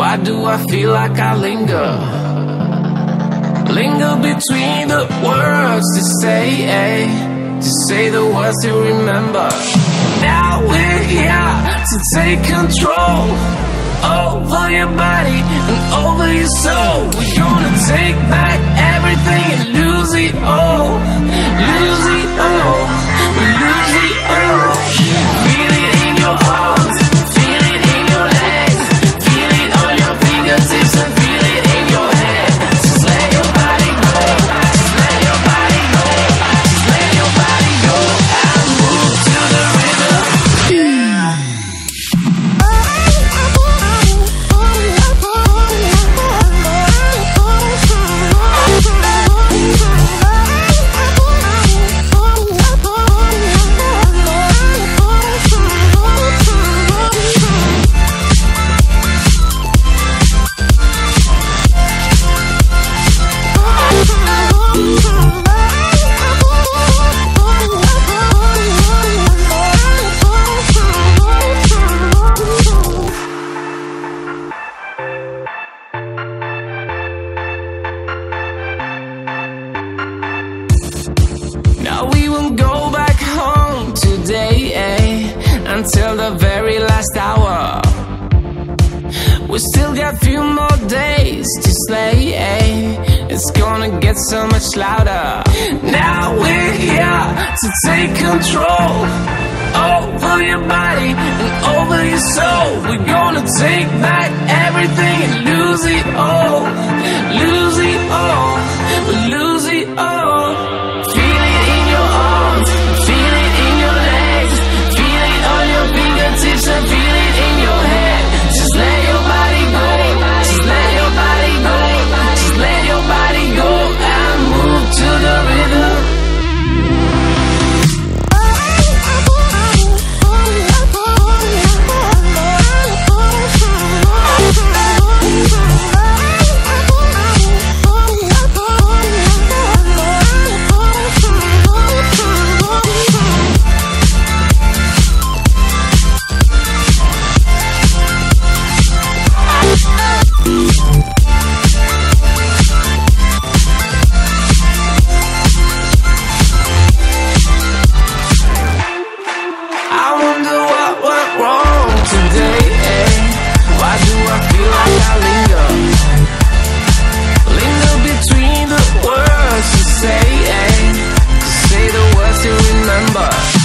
Why do I feel like I linger? Linger between the words to say the words to remember. Now we're here to take control over your body and over your soul. We're gonna take back everything and lose it all. Lose it all. Lose it all. Feel it in your arms, feel it in your legs, feel it on your fingertips and feel it in your head. Just let your body go, just let your body go, just let your body go and move to the rhythm. Now we won't go back home today, until the very last hour. We still got a few more days to slay, it's gonna get so much louder. Now we're here to take control over your body and over your soul. We're gonna take back everything and lose it all. Lose it all, lose it all. Feel it in your arms, feel it in your legs, feel it on your fingertips and feel it in your head. Just let your body go, just let your body go, just let your body go and move to the rhythm. I wonder what went wrong today, Why do I feel like I linger? Linger between the words to say the words to remember.